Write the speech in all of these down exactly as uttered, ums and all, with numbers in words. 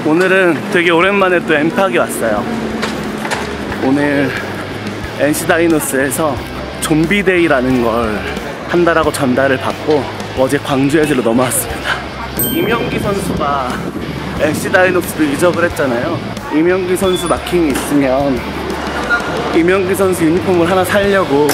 오늘은 되게 오랜만에 또 엠팍이 왔어요. 오늘 엔씨 다이노스에서 좀비데이라는 걸 한다라고 전달을 받고 어제 광주에서로 넘어왔습니다. 이명기 선수가 엔씨 다이노스를 이적을 했잖아요. 이명기 선수 마킹이 있으면 이명기 선수 유니폼을 하나 사려고.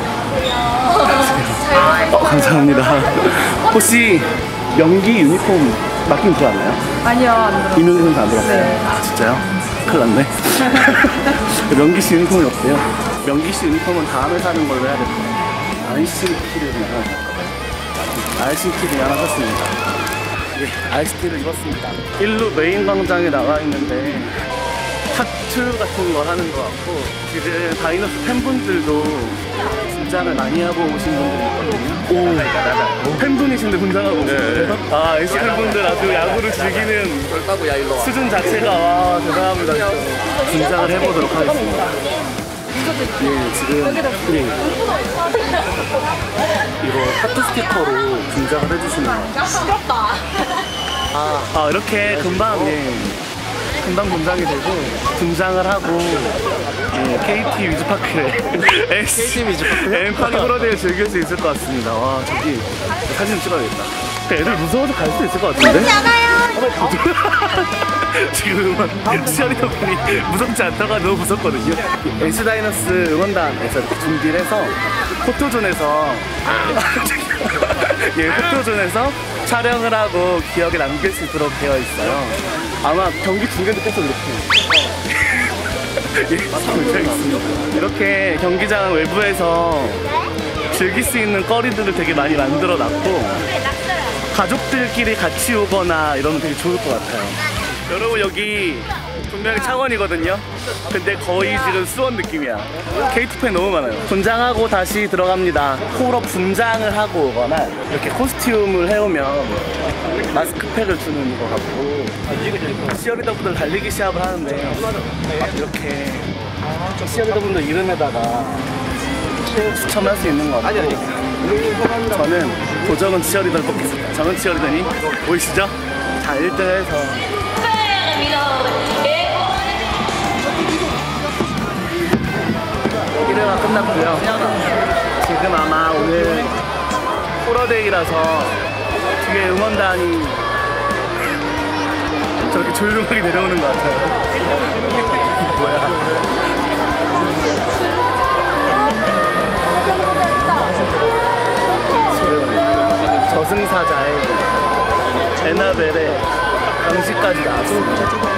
어, 감사합니다. 혹시 명기 유니폼 마킹 들어왔나요? 아니요, 안 들어왔어요. 이명기 선수 안 들어왔어요? 네. 아, 진짜요? 큰일 났네. 명기 씨 유니폼이 없대요. 명기 씨 유니폼은 다음에 사는 걸로 해야겠다. 아이씨티를 그냥 하나 샀거든요. 아이씨티를 하나 샀습니다. 예, 아이씨티를 입었습니다. 일루 메인 광장에 나와 있는데 타투 같은 걸 하는 것 같고, 지금 다이노스 팬분들도 분장을 많이 하고 오신 분들이 있거든요. 오, 팬분이신데 분장하고 오셨어요? 네. 아, 엔씨 팬분들 아주 야구를 즐기는 수준 자체가, 와, 대단합니다. 분장을 해보도록 하겠습니다. 예, 지금 네. 이거 타투 스티커로 분장을 해주시는 거예요. 시끄럽다. 아, 아, 이렇게 금방, 예, 금방 분장이 되고 분장을 하고, 예, 케이티 위즈파크에 케이티 위즈파크에 엠팍이 프로데이를 즐길 수 있을 것 같습니다. 와, 저기 사진 찍어야겠다. 애들 무서워서 갈 수 있을 것 같은데? 무섭지 않아요. 지금 시어리더분이 무섭지 않다가 너무 무섭거든요. 엔씨 다이노스 응원단에서 이렇게 준비를 해서 포토존에서 예, 포토존에서 촬영을 하고 기억에 남길 수 있도록 되어 있어요. 아마 경기 중계도 계속 이렇게 예, 괜찮습니다. 이렇게 경기장 외부에서 즐길 수 있는 거리들을 되게 많이 만들어 놨고, 가족들끼리 같이 오거나 이러면 되게 좋을 것 같아요. 여러분, 여기 분명히 창원이거든요. 근데 거의 지금 수원 느낌이야. 케이티 팬 너무 많아요. 분장하고 다시 들어갑니다. 콜업 분장을 하고 오거나 이렇게 코스튬을 해오면 마스크팩을 주는 것 같고, 시어리더분들 달리기 시합을 하는데 막 이렇게 시어리더분들 이름에다가 추첨할 수 있는 것 같고, 저는 도정은 치어리더를 뽑겠습니다. 저는 치어리더니 보이시죠? 자, 일 등 해서 일 회가 끝났고요. 지금 아마 오늘 프로데이라서 뒤에 응원단이 저렇게 조용하게 내려오는 것 같아요. 뭐야? 저승사자의 에나벨의 강시까지 나왔습니다.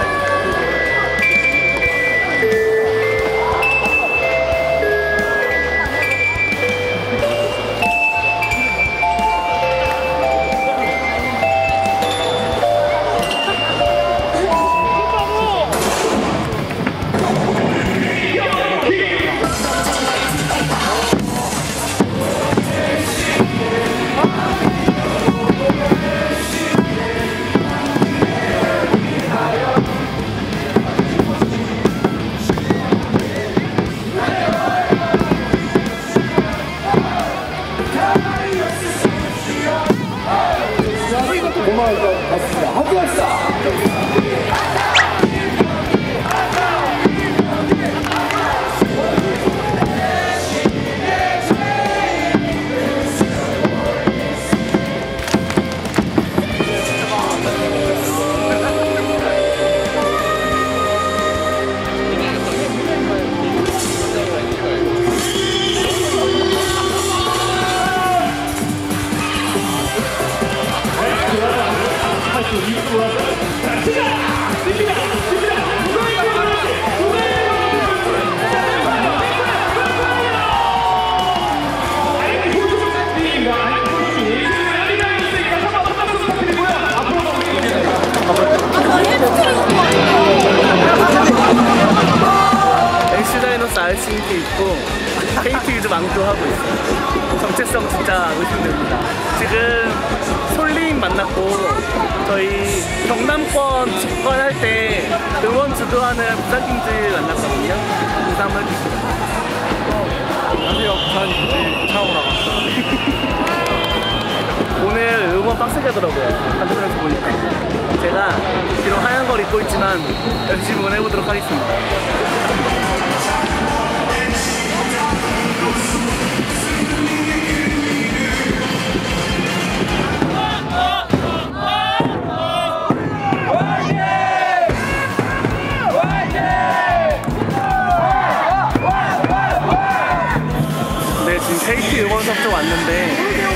엔씨 다이노스 알씨티 있고 케이티 위즈 망도 하고 있어요. 정체성 진짜 의심됩니다. 지금 솔리인 만났고, 저희 경남권 집권할 때 응원 주도하는 부산팀들 만났거든요. 인사 한번 해주시죠. 안녕하세요, 부산팀들 차오라고 합니다. 오늘 응원 건 빡세게 하더라고요. 반대편에서 보니까. 제가 비록 하얀 걸 입고 있지만 열심히 응원해보도록 하겠습니다. 네, 지금 케이티 응원석 쪽 왔는데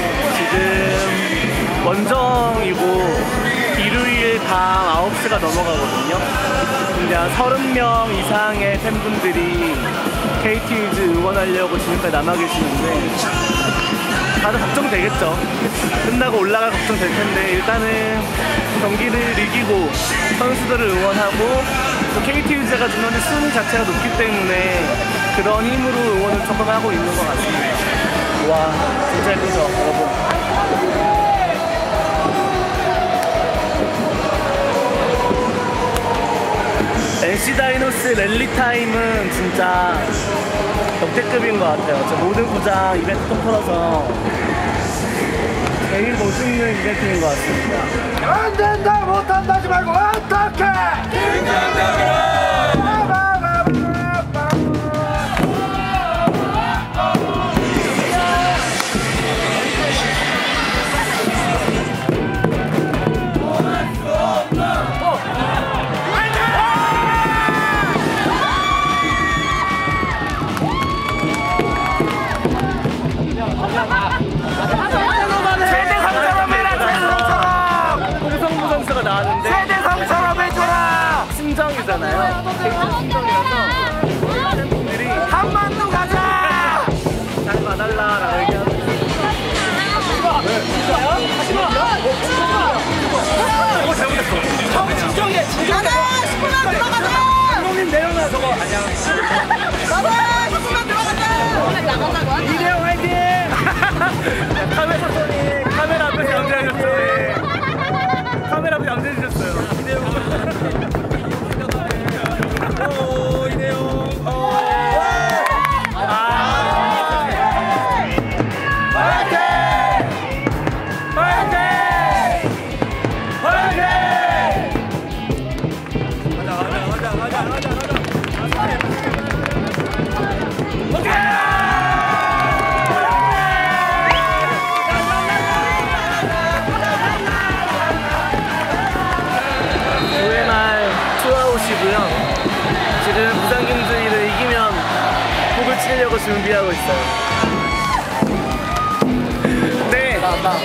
지금 원정이고 일요일 밤 아홉 시가 넘어가거든요. 근데 한 서른 명 이상의 팬분들이 케이티 위즈 응원하려고 지금까지 남아 계시는데 다들 걱정되겠죠. 끝나고 올라갈 걱정 될 텐데 일단은 경기를 이기고 선수들을 응원하고 또 케이티 위즈가 주는 순위 자체가 높기 때문에 그런 힘으로 응원을 조금 하고 있는 것 같습니다. 와, 진짜 예쁘죠, 여러분. 엔씨 다이노스 랠리 타임은 진짜 역대급인 것 같아요. 저 모든 구장 이벤트 통틀어서 제일 멋있는 이벤트인 것 같습니다. 안 된다, 못한다 하지 말고 어떡해! 긴장되기로! 나왔는데 세대 성처럼 해줘라! 신정이잖아요. 케이티 신정이라서 팬분들이 한만두 가자! 잘 봐달라라고 얘기하고 이거 잘못했어. 형 진정해! 진정해! 십분만 들어가자! 형님 내려놔 저거 아니야. 나가! 십분만 들어가자! 나간다고? 이대형 화이팅! 카메라 사건이 카메라 앞에서 연재하셨죠. 카메라 앞에 연재해주셨어요. 오, 이대형. 지금 부산김주희를 이기면 곡을 치려고 준비하고 있어요. 네.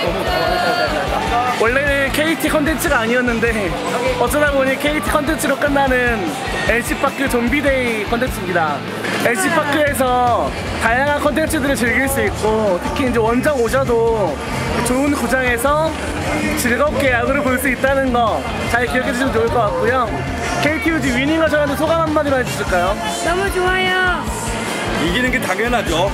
원래는 케이티 컨텐츠가 아니었는데 어쩌다 보니 케이티 컨텐츠로 끝나는 엔씨파크 좀비데이 컨텐츠입니다. 엔씨파크에서 다양한 컨텐츠들을 즐길 수 있고 특히 이제 원정 오셔도 좋은 구장에서 즐겁게 야구를 볼 수 있다는 거 잘 기억해 주시면 좋을 것 같고요. 케이티 위즈 위닝 하셨는데 소감 한마디만 해주실까요? 너무 좋아요. 이기는 게 당연하죠.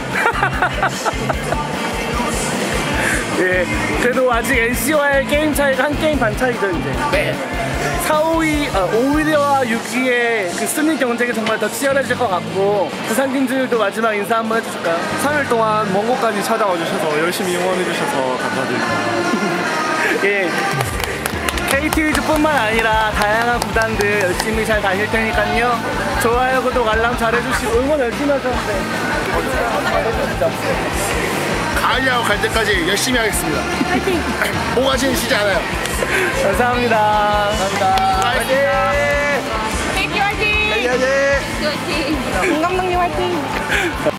예, 그래도 아직 엔씨와의 게임 차이가 한 게임 반 차이죠 이제. 네. 사, 오 위, 아, 오 위와 육 위의 그 순위 경쟁이 정말 더 치열해질 것 같고 부산김주희도 마지막 인사 한번 해주실까요? 삼 일 동안 먼 곳까지 찾아와 주셔서 열심히 응원해 주셔서 감사드립니다. 예. 케이티 위즈뿐만 아니라 다양한 구단들 열심히 잘 다닐 테니까요. 좋아요, 구독, 알람 잘해주시고 응원 열심히 하셨는데 잘해주시죠. 가을야구 갈 때까지 열심히 하겠습니다. 파이팅! 뭐가지는 쉬지 않아요. 감사합니다. 감사합니다. 화이팅! 케이티 화이팅! 화이팅! 화이팅! 공 감독님 화이팅!